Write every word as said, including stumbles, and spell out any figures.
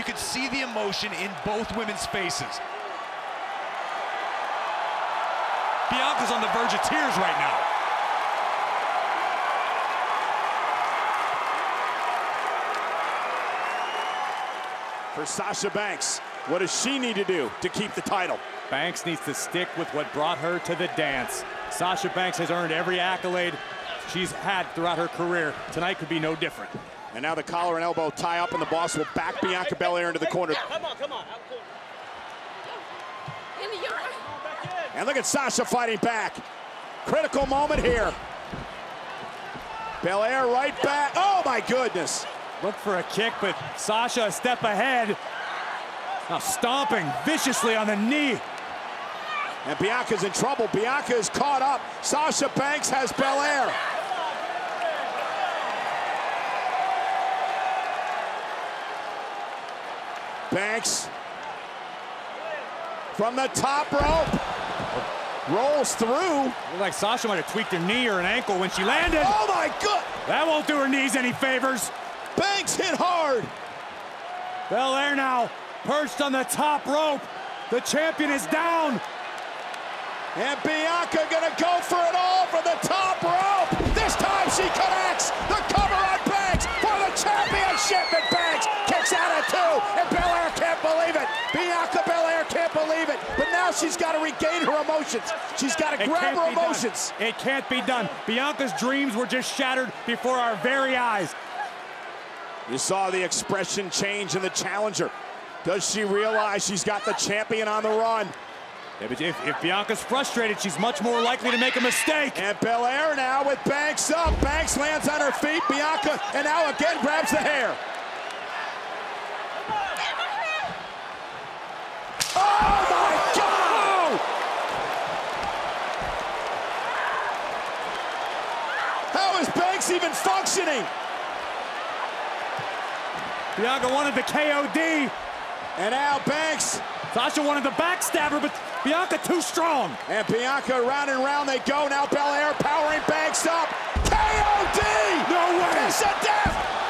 could see the emotion in both women's faces. Bianca's on the verge of tears right now. For Sasha Banks, what does she need to do to keep the title? Banks needs to stick with what brought her to the dance. Sasha Banks has earned every accolade she's had throughout her career. Tonight could be no different. And now the collar and elbow tie up, and the boss will back Bianca Belair into the corner. Come on, come on. And look at Sasha fighting back. Critical moment here. Belair right back. Oh my goodness. Look for a kick, but Sasha a step ahead. Now stomping viciously on the knee. And Bianca's in trouble. Bianca is caught up. Sasha Banks has Belair. Banks from the top rope. Rolls through. Looked like Sasha might have tweaked her knee or an ankle when she landed. Oh my God! That won't do her knees any favors. Banks hit hard. Belair now perched on the top rope. The champion is down. And Bianca gonna go for it all from the top rope. This time she connects. The cover on Banks for the championship. And Banks kicks out at two. And Belair can't believe it. Bianca Belair can't believe it. But now she's got to regain her emotions. She's got to grab her emotions. Done. It can't be done. Bianca's dreams were just shattered before our very eyes. You saw the expression change in the challenger. Does she realize she's got the champion on the run? Yeah, but if, if Bianca's frustrated, she's much more likely to make a mistake. And Belair now with Banks up. Banks lands on her feet. Bianca, and now again grabs the hair. Oh my God! How is Banks even functioning? Bianca wanted the K O D. And now Banks. Sasha wanted the backstabber, but Bianca too strong. And Bianca round and round they go. Now Belair powering Banks up. K O D! No way! It's a death!